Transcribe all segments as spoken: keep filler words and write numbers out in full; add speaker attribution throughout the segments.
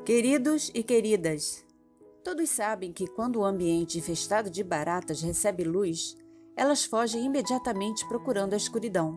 Speaker 1: Queridos e queridas, todos sabem que quando o ambiente infestado de baratas recebe luz, elas fogem imediatamente procurando a escuridão.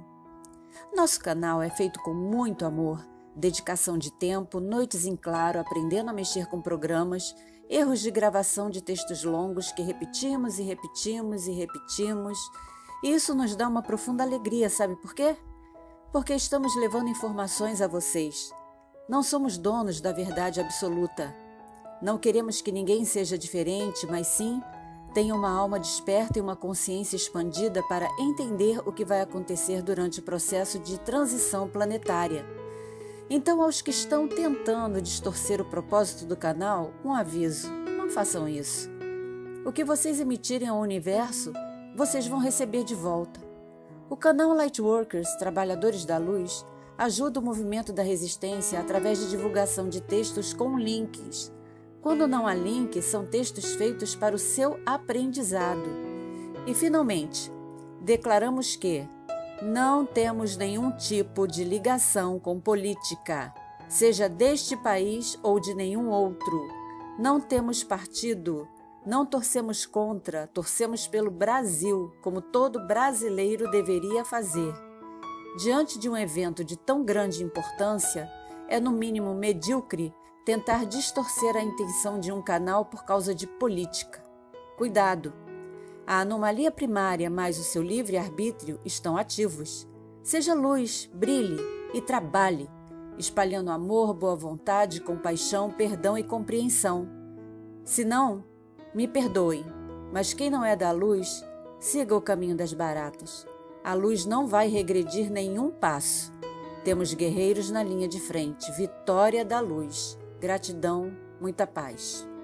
Speaker 1: Nosso canal é feito com muito amor, dedicação de tempo, noites em claro, aprendendo a mexer com programas, erros de gravação de textos longos que repetimos e repetimos e repetimos. E isso nos dá uma profunda alegria, sabe por quê? Porque estamos levando informações a vocês. Não somos donos da verdade absoluta. Não queremos que ninguém seja diferente, mas sim tenha uma alma desperta e uma consciência expandida para entender o que vai acontecer durante o processo de transição planetária. Então, aos que estão tentando distorcer o propósito do canal, um aviso: não façam isso. O que vocês emitirem ao universo, vocês vão receber de volta. O canal Lightworkers, Trabalhadores da Luz, ajuda o movimento da resistência através de divulgação de textos com links. Quando não há link, são textos feitos para o seu aprendizado. E, finalmente, declaramos que não temos nenhum tipo de ligação com política, seja deste país ou de nenhum outro. Não temos partido, não torcemos contra, torcemos pelo Brasil, como todo brasileiro deveria fazer. Diante de um evento de tão grande importância, é no mínimo medíocre tentar distorcer a intenção de um canal por causa de política. Cuidado! A anomalia primária mais o seu livre-arbítrio estão ativos. Seja luz, brilhe e trabalhe, espalhando amor, boa vontade, compaixão, perdão e compreensão. Se não, me perdoem, mas quem não é da luz, siga o caminho das baratas. A luz não vai regredir nenhum passo. Temos guerreiros na linha de frente. Vitória da luz. Gratidão, muita paz.